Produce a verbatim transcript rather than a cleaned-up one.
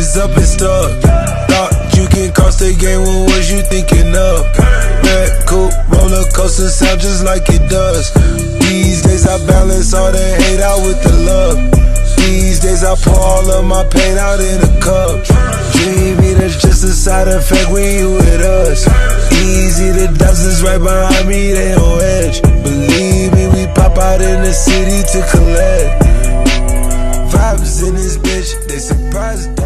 is up and stuck. Thought you can cross the game, what was you thinking of? Red coupe, roller coaster sound just like it does. These days I balance all the hate out with the love. These days I pour all of my pain out in a cup. Dreamy, that's just a side effect when you with us. Easy, the dozens right behind me, they on edge. Believe me, we pop out in the city to collect. Vibes in this bitch, they surprised.